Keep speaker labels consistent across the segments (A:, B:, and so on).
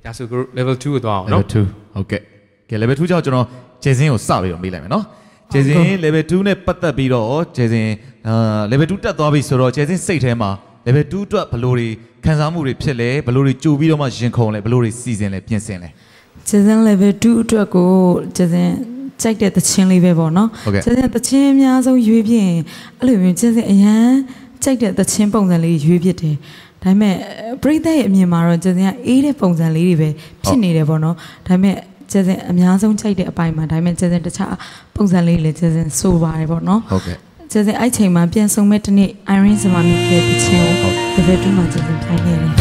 A: ဒါဆို level 2ကိုသွားအောင်နော်
B: level 2ဟုတ်ကဲ့ကဲ level 2ကြောင့်ကျွန်တော်ဂျေစင်းကိုစပြီးတော့မေးလိုက်မယ်နော်ဂျေစင်း level 2နဲ့ပတ်သက်ပြီးတော့ဂျေစင်းlevel 2တက်သွားပြီဆိုတော့ဂျေစင်းစိတ်ထဲမှာ level 2အတွက်ဘလို့တွေခံစားမှုတွေဖြစ်လဲဘလို့တွေကြိုပြီးတော့မှရင်ခုန်လဲဘလို့တွေစီစဉ်လဲပြင်ဆင်လဲ
C: ဂျေစင်း level 2အတွက်ကိုဂျေစင်းကြိုက်တဲ့သချင်းလေးပဲပေါ့နော်ဂျေစင်းသချင်းအများဆုံးရွေးပြရင်အဲ့လိုမျိုးဂျေစင်းအရန်ကြိုက်တဲ့သချင်းပုံစံလေးရွေးဖြစ်တယ်ဒါပေမဲ့ပရိသတ်ရဲ့အမြင်မှာတော့ဂျေစင်ကအေးတဲ့ပုံစံလေးတွေပဲဖြစ်နေတယ်ပေါ့နော်ဒါပေမဲ့ဂျေစင်အများဆုံးချိန်တဲ့အပိုင်းမှာဒါပေမဲ့ဂျေစင်တခြားပုံစံလေးလည်းဂျေစင်ဆိုပါတယ်ပေါ့နော်
B: ဟုတ်ကဲ့
C: ဂျေစင်အဲ့ချိန်မှာပြန်ဆုံမဲ့တနေ့ Irene စမာမီရဲ့တခြင်းကို level 2မှာဂျေစင်ထိုင်နေတယ်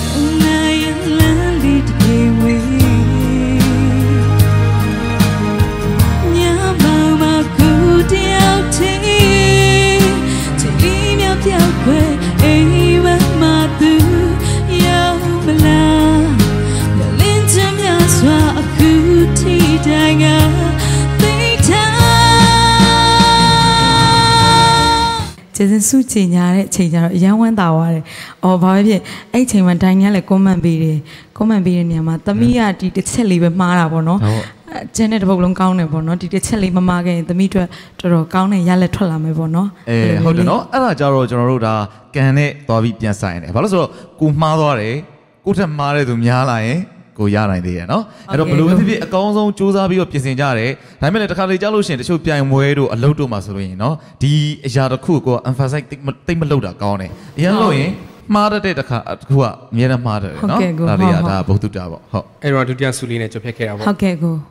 C: ကျေးဇူးစုချင်ညာတဲ့အချိန်ကျတော့အရန်ဝမ်းသာသွားတယ်။အော်ဘာပဲဖြစ်အဲ့ချိန်မှာဒိုင်ကလည်း comment ပေးတယ်။ comment ပေးတဲ့နေရာမှာသမီးကဒီတစ်ချက်လေးပဲမှားတာပေါ့နော်။ကျန်တဲ့တစ်ပုတ်လုံးကောင်းတယ်ပေါ့နော်။ဒီတစ်ချက်လေးမမှားခဲ့ရင်သမီးတို့တော်တော်ကောင်းတဲ့ရလက်ထွက်လာမယ်ပေါ့နော်
B: ။ဟုတ်တယ်နော်။အဲ့ဒါကြတော့ကျွန်တော်တို့ဒါကန်နဲ့သွားပြီးပြန်ဆိုင်တယ်။ဘာလို့ဆိုတော့ကိုမှားသွားတယ်။ကိုထက်မှားတဲ့သူများလာရင်ကိုရနိုင်သေးတယ်နော်အဲ့တော့ဘလို့ဖြစ်ဖြစ်အကောင်းဆုံးစူးစမ်းပြီးတော့ပြင်ဆင်ကြတယ်ဒါပေမဲ့လည်းတစ်ခါလေကြားလို့ရှိရင်တချို့ပြိုင်ပွဲတို့အလုပ်တို့မှာဆိုလို့ရင်နော်ဒီအရာတစ်ခုကို emphasize တိတ်မလုပ်တာကောင်းတယ်အရင်လို့ရင်မှားတတ်တဲ့တစ်ခါတစ်ခုကအများနဲ့မှားတယ်နော်ဒါလေးကဒါဘုသူတာပေါ့ဟုတ်
A: အဲ့တော့ဒုတိယဆူလေးနဲ့ကြွဖြတ်ခဲ့တာပေါ့
C: ဟုတ်ကဲ့ကို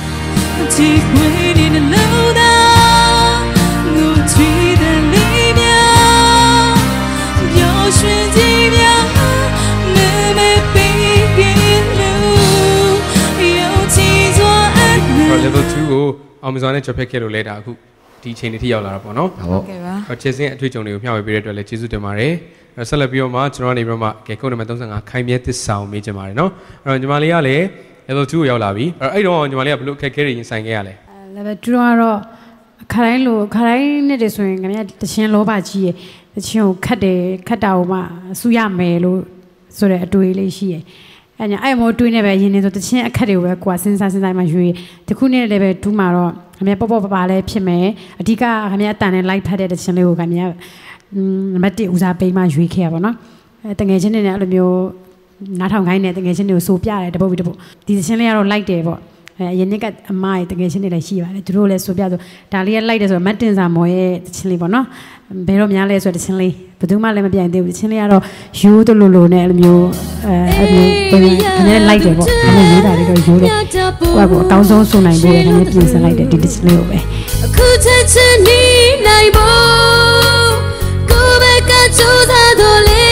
A: level 2ကိုအောင်မြင်စွာနဲ့ကြွဖြတ်ခဲ့လို့လဲဒါအခုဒီအချိန်လေးထိရောက်လာတာပေါ့နော်
C: ဟုတ်ကဲ့ပါ
A: ချစ်စင်းအတွေ့အကြုံတွေကိုမျှဝေပေးတဲ့အတွက်လည်းကျေးဇူးတင်ပါတယ်ဆက်လက်ပြီးတော့မှကျွန်တော်ကနေပြီးတော့မှကဲခုနံပါတ်35ခိုင်မြဲသစ္စာကိုမေးချင်ပါတယ်နော်အဲ့တော့ညီမလေးကလည်း level 2ကိုရောက်လာပြီအဲ့တော့ညီမလေးကဘယ်လိုအခက်အခဲတွေရင်ဆိုင်ခဲ့ရလဲ
D: level 2ကတော့ခါတိုင်းနဲ့တည်းဆိုရင်ခင်ဗျာတချင်းလောဘကြီးရဲ့တချင်းကိုခတ်တာကိုမှဆူရမယ်လို့ဆိုတဲ့အတွေ့လေးရှိရဲ့အဲ့မို့တွေးနေပဲရင်းနေဆိုတချင်းအခက်တွေကိုပဲကိုယ်စဉ်းစားမှရွေးတခုနဲ့လည်းပဲ2မှာတော့ခင်ဗျာပေါ့ပါလည်းဖြစ်မယ်အဓိကခင်ဗျာအတန်နဲ့ live ဖတ်တဲ့တချင်းလေးကိုခင်ဗျာနံပါတ်1ဦးစားပေးမှရွေးခဲ့ရပါတော့တငယ်ချင်းတွေနဲ့အဲ့လိုမျိုးနားထောင်ခိုင်းတဲ့တငယ်ချင်းတွေကိုစိုးပြတယ်တပုတ်ဒီတချင်းလေးကတော့ like တယ်ပေါ့အရင်နှစ်ကအမရဲ့တငယ်ချင်းတွေလည်းရှိပါတယ်သူတို့လည်းစိုးပြဆိုဒါလေးက like တယ်ဆိုတော့မတ်တင်စာမော်ရဲ့တချင်းလေးပေါ့နော်ဘယ်တော့များလဲဆိုတဲ့တချင်းလေးဘယ်သူမှလည်းမပြိုင်သေးဘူးတချင်းလေးကတော့ရိုးတလိုနဲ့အဲ့လိုမျိုးအဲ့လိုခင်ဗျာ like တယ်ပေါ့အဲ့လိုရေးတာလေးတော့ရိုးတယ်ကိုယ့်အကောင်းဆုံးဆိုနိုင်ဖို့လည်းခင်ဗျာပြင်ဆင်လိုက်တယ်ဒီတချင်းလေးကိုပဲအခုချက်ချင်းနေနိုင်ဖို့ကိုယ်ပဲကကြိုးစားတော့လေ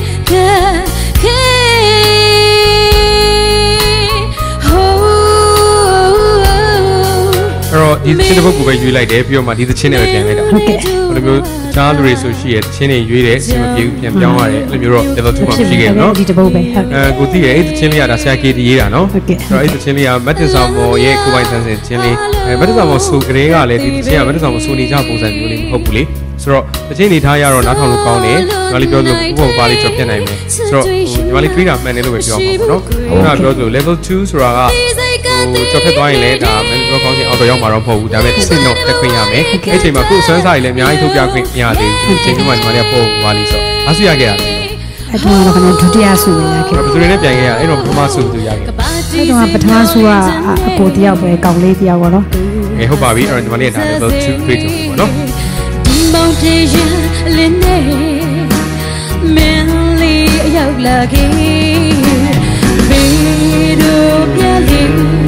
A: ဒီသချင်းတစ်ပုဒ်ကိုပဲရွေးလိုက်တယ်ပြီးတော့မှဒီသချင်းနဲ့ပဲပြန်လိုက်တာ
D: ဟုတ်ကဲ့
A: ဘယ်လိုမျိုးတခြားလူတွေဆိုရှိရဲ့သချင်းတွေရွေးတယ်အစီအမပြေပြန်ပြောင်းရတယ်အဲ့လိုမျိုးတော့ level 2မှာရှိခဲ့နော်
D: ဒီတစ်ပုဒ်ပဲဟုတ်
A: ကိုသိရဲ့အဲ့သချင်းလေးကဒါဆရာကေတီရေးတာနော်
D: ဟုတ်ကဲ့
A: အဲ့သချင်းလေးကမတ်တင်ဆောင်မော်ရဲ့ကိုပိုင်ဆန်းစင်သချင်းလေးမတ်တင်ဆောင်မော်ဆိုကလေးကလည်းဒီသချင်းကမတ်တင်ဆောင်မော်ဆိုနေကြပုံစံမျိုးလေးမဟုတ်ဘူးလေဆိုတော့သချင်းနေထားရတော့နားထောင်လို့ကောင်းတယ်ညီမလေးပြောလို့ဘုဘောပါလေးကြော်ပြတ်နိုင်မယ်ဆိုတော့ညီမလေးတွေးတာမှန်တယ်လို့ပဲပြောပါမှာနော်ခုနပြောလို့ level 2ဆိုတာကကြော်ဖြတ်သွားရင်လည်းဒါမန်နေဂျာကောင်းစဉ်အောက်တော့ရောက်မှာတော့မဟုတ်ဘူးဒါပေမဲ့တစ်ဆင့်တော့တက်ခွင့်ရမယ်အဲ့ချိန်မှာခုအစွမ်းစားတွေလည်းအများကြီးထုတ်ပြခွင့်မရသေးဘူးအချိန်ကမှညီမလေးကပို့သွားလိဆိုအားစုရခဲ့ရတယ်
D: အဲ့တော့ကတော့ဒုတိယဆုရခဲ့
A: ဘယ်သူတွေနဲ့ပြန်ခဲ့ရအဲ့တော့ပထမဆုသူရခဲ့
D: အဲ့တော့ပထမဆုကအကိုတယောက်ပဲကောင်းလေးတယောက်ပေါ့နော်
A: ဟုတ်ပါပြီအဲ့တော့ညီမလေးကဒါ level 2 grade ပေါ့နော်ဒီမောင်တေးရလင်းနေမင်းလေးရောက်လာခဲ့ဘေးတို့ပြလေး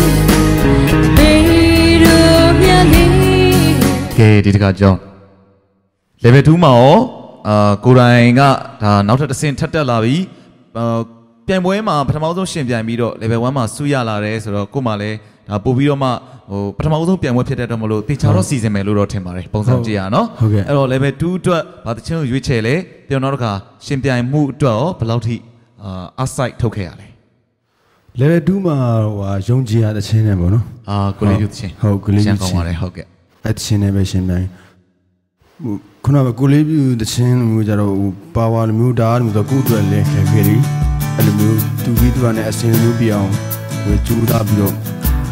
B: ကဲဒီတခါကြောင်း level 2မှာရောကိုယ်တိုင်ကဒါနောက်ထပ်တစ်ဆင့်ထပ်တက်လာပြီပြိုင်ပွဲမှာပထမဆုံးရှင်ပြိုင်ပြီးတော့ level 1မှာဆူရလာတယ်ဆိုတော့ကို့မှာလည်းဒါပို့ပြီးတော့မှပထမဆုံးပြိုင်ပွဲဖြစ်တဲ့တော့မလို့တေချာတော့စီစဉ်မယ်လို့တော့ထင်ပါတယ်ပုံစံကြည့်ရနော်အဲ့တော့ level 2အတွက်ဘာတချင်းကိုရွေးချယ်လဲပြောနောက်တစ်ခါရှင်ပြိုင်မှုအတွက်ရောဘယ်လောက်ထိaside ထုတ်ခဲ့ရလဲ
E: level 2မှာဟိုယုံကြည်ရတဲ့ချင်းနဲ့ပေါ့နော်
B: ကိုလေးယူချင်း
E: ဟုတ်ကိုလေးယူ
B: ချင်းကောင်းပါတယ်ဟုတ်ကဲ့
E: အဲ့ချင်းနဲ့ပဲရှင်ပြိုင်ခုနကကိုလေးယူတဲ့ချင်းမျိုးကြတော့ဟိုပါဝါမျိုးဒါမျိုးတော့ကိုယ့်အတွက်လည်းခဲခဲလေးအဲ့လိုမျိုးသူပြီးသူကနေအစင်မျိုးပြအောင်ဝေကျူးသားပြီးတော့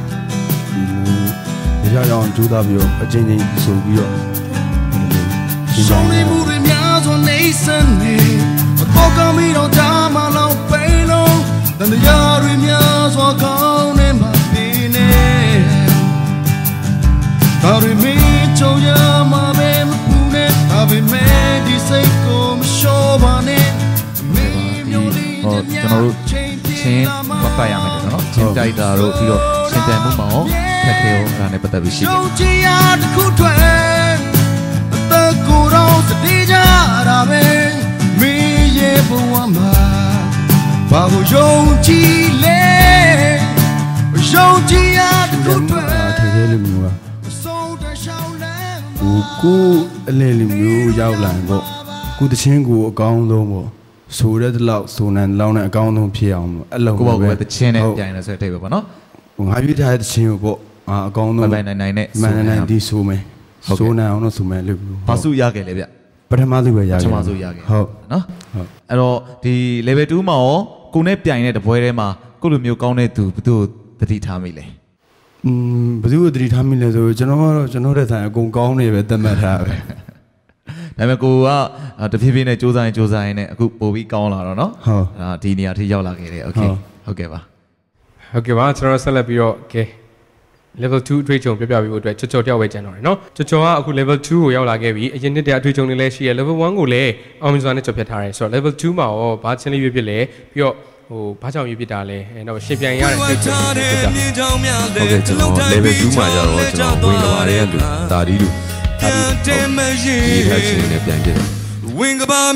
E: ရအောင်ကျူးသားပြီးတော့အချင်းချင်းဆိုပြီးတော့ရှောင်းနေမှုတွေများစွာနေစမ်းနေတော့ကမီတော့ဒါမှလောက်ပိန်လုံးတန်တရားတွေများစွာကောင်းနေမှာပြင်းနေဒါတွေမင်းချိုးရမှာပဲမပူနဲ့ဒါပေမဲ့ဒီစိတ်ကိုမလျှော့ပါနဲ့
B: ကျွန်တော်တို့ချင်းမပတ်ရမယ်နော်ချင်းတိုက်တာတို့ပြီးတော့ချင်းပြိုင်မှုမှာရောခက်ခဲရောအဲ့ဒါနဲ့ပတ်သက်ပြီးရှိတယ်
E: ။ကြည်ရတစ်ခုထွဲအသက်ကိုယ်တော့စတိကြတာပဲမင်းရဲ့ဘဝမှာဘာကိုယုံကြည်လဲယုံကြည်ရတစ်ခုထွဲထည့်ရဲလို့မျိုးကကိုအလဲလိုမျိုးရောက်လာရင်ပေါ့ကိုတချင်းကိုအကောင်းဆုံးပေါ့ဆိုတဲ့လောက်ဆိုနန်လောင်းနဲ့အကောင်းဆုံးဖြစ်အောင်လို့အဲ့လို
B: ကိုပေါ့တချင်းနဲ့ပြိုင်နေဆိုတဲ့ပေါ့နော်
E: ငါပြထားတဲ့တချင်းကိုပေါ့အကောင်းဆုံး
B: နိုင်နဲ့
E: မန်နိုင်ဒီဆိုမယ်ဆိုနန်အောင်လို့ဆိုမယ်လို့
B: ဘာစုရခဲ့လဲဗျ
E: ပထမစုပဲရခဲ့
B: ပထမစုရခဲ့ဟုတ်နော်ဟုတ်အဲ့တော့ဒီ level 2မှာရောကိုနဲ့ပြိုင်တဲ့တပွဲထဲမှာကိုလိုမျိုးကောင်းတဲ့သူဘယ်သူတတိထားမိလဲ
E: ဘယ်သူတတိထားမိလဲဆိုကျွန်တော်တဲ့ဆိုင်အကုန်ကောင်းနေပဲသတ်မှတ်ထားပဲ
B: ဒါပေမဲ့ကိုကတဖြည်းဖြည်းနဲ့စူးစမ်းရင်နဲ့အခုပို့ပြီးကောင်းလာတော့เนาะဟုတ်ဒီနေရာထိရောက်လာခဲ့တယ်โอเคဟုတ်ကဲ့ပါ
A: ကျွန်တော်ဆက်လက်ပြီးတော့ကဲ level 2အတွေ့အကြုံပြပြပေးဖို့အတွက်ချောတယောက်ပဲကျန်တော့တယ်เนาะချောကအခု level 2ကိုရောက်လာခဲ့ပြီအရင်နှစ်တည်းအတွေ့အကြုံတွေလည်းရှိရ level 1ကိုလည်းအောင်မြင်စွာနဲ့ကျော်ဖြတ်ထားတယ်ဆိုတော့ level 2မှာရောဘာချင်းလေးရွေးဖြစ်လဲပြီးတော့ဘာကြောင့်ရွေးဖြစ်တာလဲနောက်ရှင်ပြန်ရတဲ့စိတ်ဖြစ်တာ
F: ဟုတ်ကဲ့ကျွန်တော် level 2မှာကျတော့ကျွန်တော်ဝင်လာတဲ့လူဒါဒီလူဒီထက်ချင်းနဲ့ပြန်ပြတယ်ဝင်းကပါ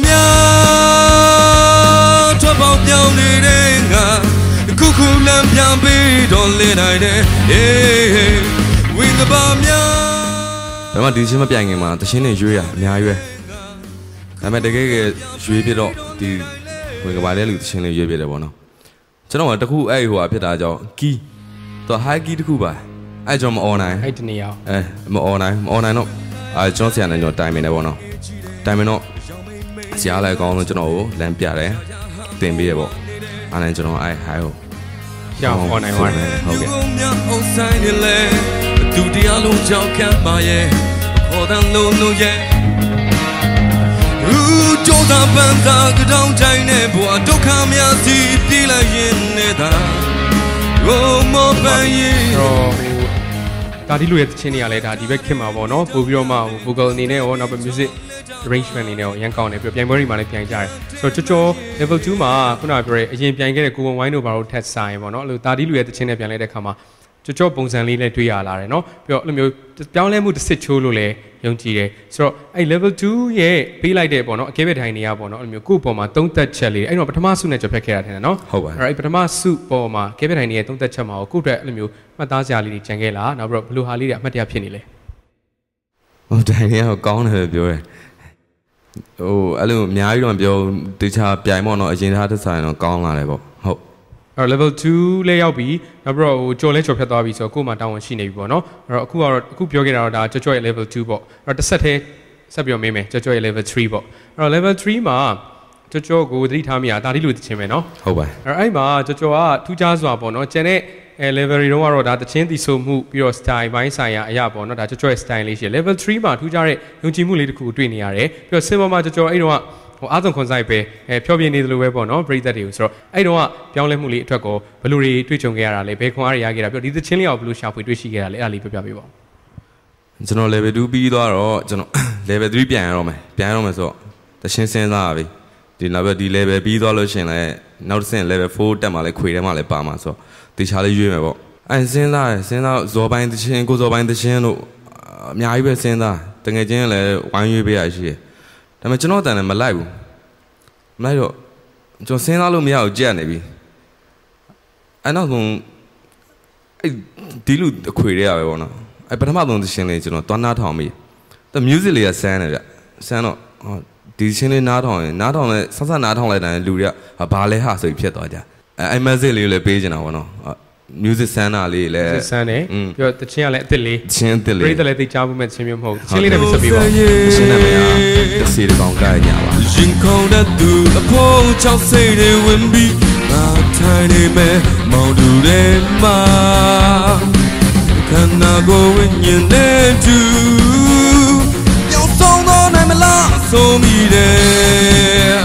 F: များထွက်ပေါက်ပြောင်းနေတဲ့ငါခုခုလမ်းပြန်ပြီးတော့လေနိုင်တယ်ဝင်းကပါများဒါမှဒီချင်းမပြိုင်ခင်မှာတချင်းနဲ့ရွေးရအများရွေးဒါပေမဲ့တကယ်ရွေးပြတော့ဒီဝင်းကပါတဲ့လူတချင်းလေးရွေးပြတယ်ပေါ့နော်ကျွန်တော်ကတခုအဲ့ဟိုအဖြစ်တာကြောင့်ကီးတော့ high key တခုပါအဲ့ကျွန်တော်မ online
A: အဲ့တနေအောင်
F: မ online တော့ကျွန်တော်ဆရာနဲ့ကျွန်တော်တိုင်ပင်တယ်ပေါ့နော်တိုင်ပင်တော့ဆရာလည်းကောင်းလို့ကျွန်တော်ကိုလမ်းပြတယ်တင်ပေးရပေါ့အားနဲ့ကျွန်တော်အဲ့ high ကို
A: ကြောင်း online ဝင်
F: ဟုတ်ကဲ့ဒုတိယလုံးကြောက်ခံပါရဲ့ခေါ်တဲ့လုံးရဲ့ကြိုးစားပန်းစားကြောင်တိုင်းနဲ့ဘဝဒုက္ခများစီပြေးလိုက်ရင်နေတာရိုးမောပန်းရင်
A: ဒါဒီလိုရဲ့ချင်းတွေကလည်းဒါဒီဘက်ခင်မှာပေါ့နော်ပို့ပြီးတော့မှ vocal အနေနဲ့ရောနောက်ပဲ music arrangement အနေနဲ့ရောအရင်ကောင်းတယ်ပြီးပြိုင်ပွဲတွေမှာလည်းပြိုင်ကြတယ်ဆိုတော့ချော level 2မှာခုနကပြောရဲအရင်ပြိုင်ခဲ့တဲ့ကိုဝန်ဝိုင်းတို့ဘာလို့ထက်ဆိုင်ပေါ့နော်အဲ့လိုဒါဒီလိုရဲ့ချင်းနဲ့ပြိုင်လိုက်တဲ့ခါမှာချောပုံစံလေးလည်းတွေ့ရလာတယ်နော်ပြီးတော့အဲ့လိုမျိုးပြောင်းလဲမှုတစ်စစ်ချိုးလို့လည်းယုံကြည်တယ်ဆိုတော့အဲ့ level 2ရဲ့ပေးလိုက်တဲ့ပေါ့နော်အကဲဘက်ထိုင်နေရပေါ့နော်အဲ့လိုမျိုးကိုယ့်ပေါ်မှာသုံးသက်ချက်လေးအဲ့တော့ပထမဆုနဲ့ကျော်ဖြတ်ခဲ့တာထင်တယ်နော်
F: ဟုတ်ပါ
A: အဲ့ပထမဆုပေါ်မှာအကဲဘက်ထိုင်နေရဲ့သုံးသက်ချက်မှာကိုယ့်အတွက်အဲ့လိုမျိုးမှတ်သားစရာလေးတွေကြံခဲ့လားနောက်ပြီးတော့ဘယ်လိုဟာလေးတွေအမှတ်တရဖြစ်နေလဲ
F: ဟုတ်တိုင်နေတော့ကောင်းတယ်ပြောတယ်အဲ့လိုအများကြီးတော့ပြောတခြားပြိုင်ပေါ့နော်အရင်သားတစ်ဆိုင်တော့ကောင်းလာတယ်ပေါ့ဟုတ်
A: အဲ့ level 2လဲရောက်ပြီနောက်ပြီးတော့ကြော်လဲကြော်ဖြတ်သွားပြီဆိုတော့ကိုယ်မှတောင်းဝန်ရှိနေပြီပေါ့နော်အဲ့တော့အခုပြောခဲ့တာတော့ဒါကြော်ရဲ့ level 2ပေါ့အဲ့တော့တစ်ဆက်တည်းဆက်ပြောမေးမယ်ကြော်ရဲ့ level 3ပေါ့အဲ့တော့ level 3မှာကြော်ကိုသတိထားမိတာဒါဒီလိုသချင်းပဲနော်
F: ဟုတ်ပါ
A: အဲ့မှာကြော်ကထူးခြားစွာပေါ့နော်ကျန်တဲ့level တွေတော့ဒါတချင်းတီဆိုမှုပြီးတော့ style ဘိုင်းဆိုင်ရာအရာပေါ့နော်ဒါကြော်ရဲ့ style လေးရှိတယ် level 3မှာထူးခြားတဲ့ယုံကြည်မှုလေးတစ်ခုတွေ့နေရတယ်ပြီးတော့စင်ပေါ်မှာကြော်အဲ့တော့အားဆုံးခွန်ဆိုင်ပဲဖြောပြနေတယ်လို့ပဲပေါ့နော်ပရိသတ်တွေကိုဆိုတော့အဲ့တော့ပြောင်းလဲမှုလေးအတွက်ကိုဘယ်လိုတွေတွေ့ကြုံခဲ့ရတာလဲဘယ်ခွန်အားတွေရခဲ့တာပြီးတော့ဒီသချင်းလေးကိုဘယ်လိုရှာဖွေတွေ့ရှိခဲ့တာလဲအဲ့ဒါလေးပြပြပေးပါဦး
F: ကျွန်တော် level 2ပြီးသွားတော့ကျွန်တော် level 3ပြန်ရတော့မယ်ဆိုတော့သချင်းစဉ်းစားပြီဒီနောက်ပြီးဒီ level ပြီးသွားလို့ရှင်လဲနောက်တစ်ဆင့် level 4တက်မှလဲခွေထဲမှလဲပါမှာဆိုတော့တေချာလေးရွေးမယ်ပေါ့အဲ့စဉ်းစားဇော်ပိုင်းသချင်းကိုဇော်ပိုင်းသချင်းတို့အများကြီးပဲစဉ်းစားတကယ်ချင်းလည်းဝိုင်းရွေးပေးရရှိတယ်ဒါပေမဲ့ကျွန်တော်တန်လည်းမလိုက်ဘူးမလိုက်တော့ကျွန်တော်စဉ်းစားလို့မရဘူးကြက်နေပြီအဲ့နောက်ဆုံးအဲ့ဒီလူအခွေတွေကပဲပေါ့နော်အဲ့ပထမဆုံးသချင်းလေးကျွန်တော်သွားနားထောင်မိတယ် music လေးကဆန်းတယ်ဗျဆန်းတော့ဒီသချင်းလေးနားထောင်လဲဆက်နားထောင်လိုက်တယ်လူတွေကဘာလဲဟာဆိုပြီးဖြစ်သွားကြအဲ့ message လေးကိုလည်းပေးချင်တာပေါ့နော်music ဆန်းတာလေးလည်း
A: ဆန်းတယ်ပြီးတော့တချင်းကလည်းအစ်စ်လေး
F: တချင်းအစ်စ်လေး
A: ပြိတ္တလည်းသိချမှုမဲ့တချင်းမျိုးမဟုတ်တချင်းလေးနဲ့ပဲဆက်ပြီးပါတ
F: ချင်းနာမည်ကတစီတကောင်ကြရပါရင်ခုန်တဲ့သူအဖို့6စိတ်တွေဝင်ပြီးထိုင်နေမယ်မောင်တူတဲ့မှာခန္ဓာကိုယ်ဝိညာဉ်နဲ့တူပြောင်းဆုံးတော့နိုင်မလားဆုံးမိတယ်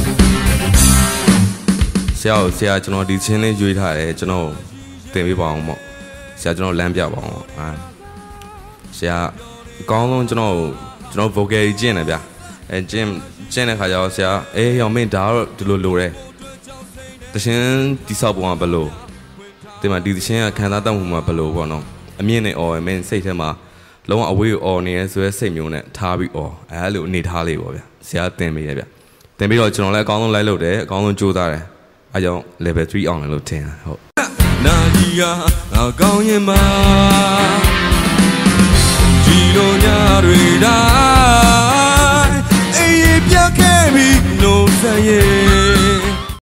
F: ဆရာကျွန်တော်ဒီချင်းလေးရွေးထားတယ်ကျွန်တော်တင်ပေးပါအောင်ပေါ့ဆရာကျွန်တော်လမ်းပြပါအောင်ဆရာအကောင်းဆုံးကျွန်တော် vocal ကျင့်တယ်ဗျကျင့်တဲ့ခါကျတော့ဆရာရောင်မင်းဒါတော့ဒီလိုတယ်တခြင်းတိဆောက်ပုံကဘယ်လိုဒီမှာဒီတခြင်းကခံစားတတ်မှုမှာဘယ်လိုပေါ့နော်အမြင့်နဲ့အော်မင်းစိတ်ထဲမှာလုံးဝအဝေးကိုအော်နေရဲဆိုရဲစိတ်မျိုးနဲ့ထားပြီးအော်အဲ့လိုအနေထားလေးပေါ့ဗျဆရာတင်ပေးရဗျတင်ပြီးတော့ကျွန်တော်လည်းအကောင်းဆုံးလိုက်လုပ်တယ်အကောင်းဆုံးကြိုးစားတယ်အဲကြောင့် level 3အောင်လည်းလို့ထင်တယ်ဟုတ်နာကြီးကအကောင်းရင်မှာဒီလိုညတွေတိုင်းအေးပြခဲ့ပြီးလို့ဆက်ရဲ့